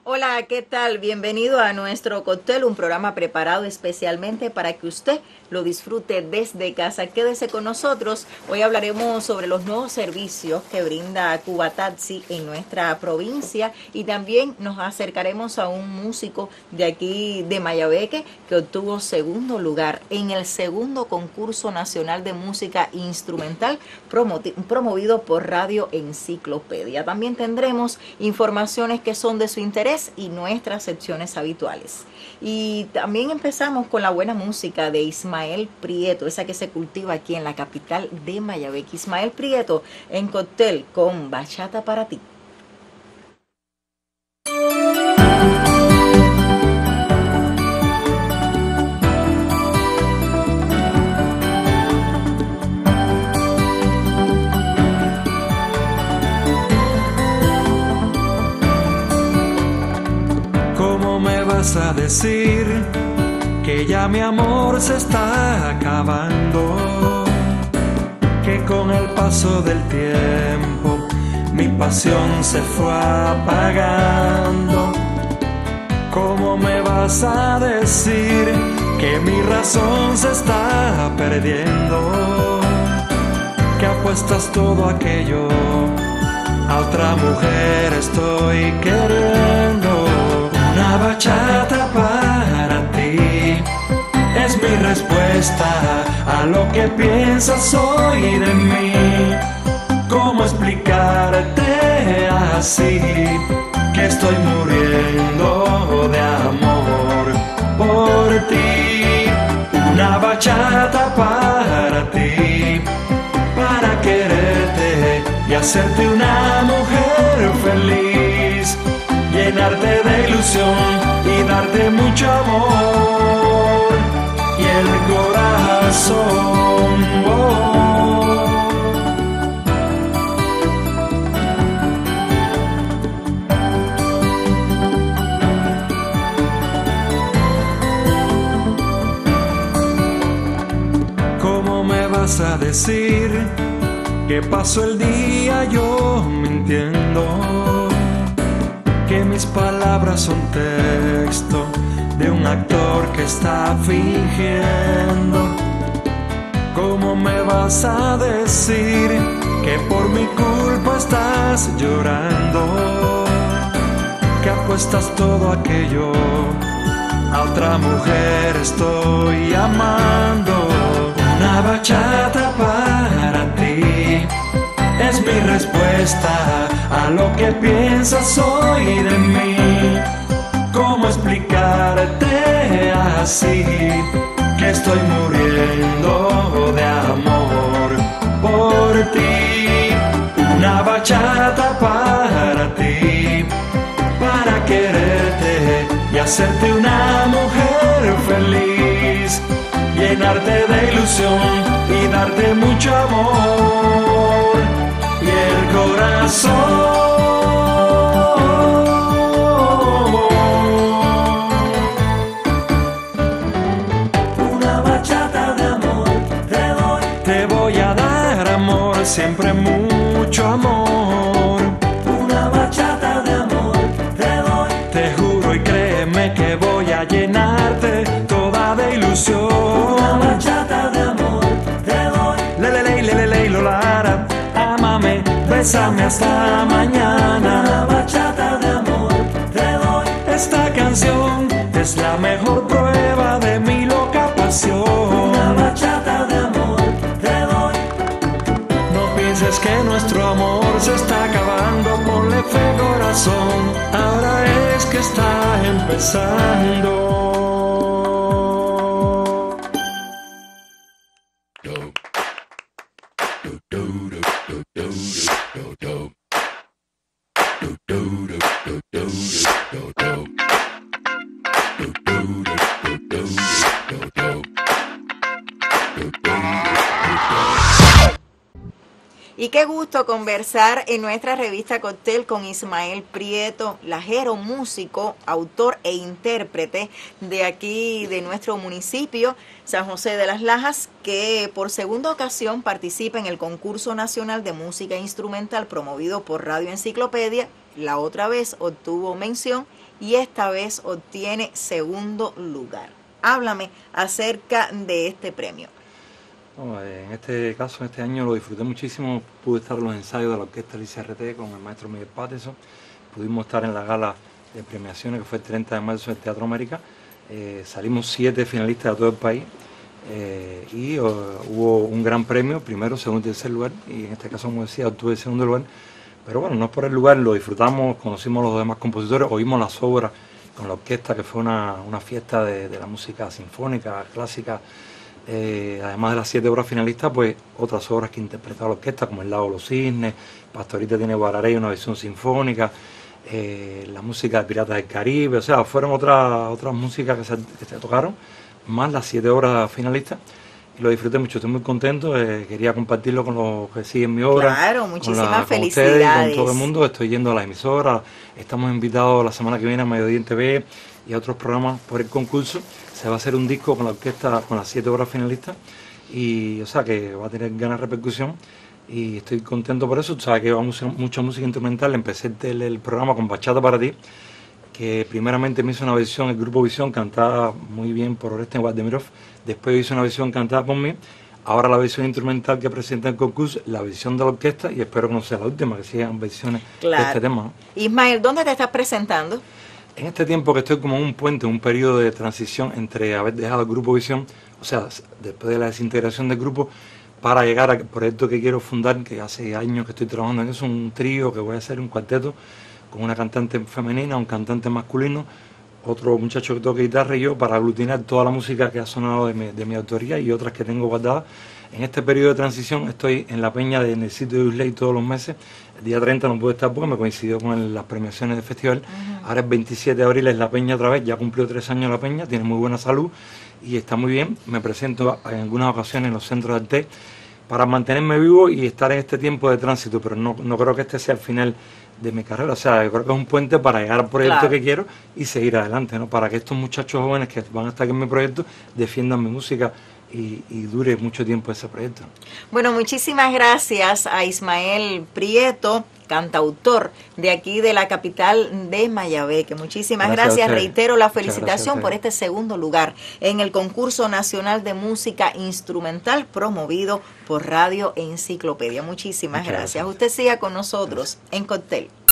Hola, ¿qué tal? Bienvenido a nuestro cóctel, un programa preparado especialmente para que usted lo disfrute desde casa. Quédese con nosotros. Hoy hablaremos sobre los nuevos servicios que brinda Cuba Taxi en nuestra provincia y también nos acercaremos a un músico de aquí de Mayabeque que obtuvo segundo lugar en el segundo concurso nacional de música instrumental promovido por Radio Enciclopedia. También tendremos informaciones que son de su interés y nuestras secciones habituales. Y también empezamos con la buena música de Ismael Prieto, esa que se cultiva aquí en la capital de Mayabeque. Ismael Prieto en cóctel con Bachata para ti. A decir que ya mi amor se está acabando, que con el paso del tiempo mi pasión se fue apagando. ¿Cómo me vas a decir que mi razón se está perdiendo? Que apuestas todo aquello a otra mujer estoy queriendo. Una bachata para ti es mi respuesta a lo que piensas hoy de mí. ¿Cómo explicarte así que estoy muriendo de amor por ti? Una bachata para ti, para quererte y hacerte una mujer feliz. Llenarte de ilusión y darte mucho amor y el corazón. ¿Cómo me vas a decir que paso el día yo mintiendo? Que mis palabras son texto de un actor que está fingiendo. ¿Cómo me vas a decir que por mi culpa estás llorando? Que apuestas todo aquello a otra mujer estoy amando. Una bachata para ti es mi respuesta a lo que piensas hoy de mí. ¿Cómo explicarte así que estoy muriendo de amor por ti? Una bachata para ti, para quererte y hacerte una mujer feliz. Llenarte de ilusión y darte mucho amor y el corazón. Una bachata de amor te doy. Te voy a dar amor, siempre mucho amor. Una bachata de amor te doy. Te juro y créeme que voy a llenarte toda de ilusión. Una bachata de amor te doy. Leleley, lolara. Ámame, bésame hasta mañana. Una bachata de amor te doy. Esta canción es la mejor prueba de mi loca pasión. Una bachata de amor te doy. No pienses que nuestro amor se está acabando. Ponle fe, corazón, ahora es que está empezando. Y qué gusto conversar en nuestra revista Cóctel con Ismael Prieto, lajero, músico, autor e intérprete de aquí, de nuestro municipio, San José de las Lajas, que por segunda ocasión participa en el concurso nacional de música instrumental promovido por Radio Enciclopedia La otra vez obtuvo mención y esta vez obtiene segundo lugar. Háblame acerca de este premio. No, en este caso, en este año lo disfruté muchísimo. Pude estar en los ensayos de la orquesta ICRT con el maestro Miguel Patterson. Pudimos estar en la gala de premiaciones que fue el 30 de marzo en el Teatro América. Salimos 7 finalistas de todo el país y hubo un gran premio, primero, segundo y tercer lugar. Y en este caso, como decía, obtuve el segundo lugar. Pero bueno, no es por el lugar, lo disfrutamos, conocimos a los demás compositores, oímos las obras con la orquesta, que fue una fiesta de la música sinfónica, clásica. Además de las 7 obras finalistas, pues otras obras que interpretaba la orquesta, como El Lago de los Cisnes, Pastorita tiene Guararey, una versión sinfónica, la música de Piratas del Caribe, o sea, fueron otras músicas que se tocaron, más las 7 obras finalistas, y lo disfruté mucho, estoy muy contento, quería compartirlo con los que siguen mi obra. Claro, muchísimas con felicidades. ustedes y con todo el mundo, estoy yendo a la emisora, estamos invitados la semana que viene a Mediodía en TV y a otros programas por el concurso. Se va a hacer un disco con la orquesta, con las 7 obras finalistas, y o sea que va a tener gran repercusión y estoy contento por eso. O sea que vamos a mucha música instrumental. Empecé el programa con Bachata para ti, que primeramente me hizo una versión el grupo Visión, cantada muy bien por Oreste Waldemirov, después hizo una versión cantada por mí, ahora la versión instrumental que presenta el concurso, la versión de la orquesta, y espero que no sea la última, que sigan versiones de este tema, ¿no? Ismael, ¿dónde te estás presentando? En este tiempo que estoy como en un puente, un periodo de transición entre haber dejado el Grupo Visión, o sea, después de la desintegración del grupo, para llegar al proyecto que quiero fundar, que hace años que estoy trabajando en eso, un trío que voy a hacer, un cuarteto, con una cantante femenina, un cantante masculino, otro muchacho que toca guitarra y yo, para aglutinar toda la música que ha sonado de mi autoría y otras que tengo guardadas. En este periodo de transición estoy en la peña en el sitio de Usley todos los meses. El día 30 no pude estar porque me coincidió con las premiaciones del festival. Ahora el 27 de abril es la peña otra vez, ya cumplió 3 años la peña, tiene muy buena salud y está muy bien. Me presento en algunas ocasiones en los centros de arte para mantenerme vivo y estar en este tiempo de tránsito, pero no creo que este sea el final de mi carrera. O sea, yo creo que es un puente para llegar al proyecto que quiero y seguir adelante, ¿no? Para que estos muchachos jóvenes que van a estar en mi proyecto defiendan mi música y dure mucho tiempo ese proyecto. Bueno, muchísimas gracias a Ismael Prieto, cantautor de aquí de la capital de Mayabeque. Muchísimas gracias. Reitero la felicitación por este segundo lugar en el concurso nacional de música instrumental promovido por Radio Enciclopedia. Muchísimas gracias. Usted siga con nosotros en Cóctel.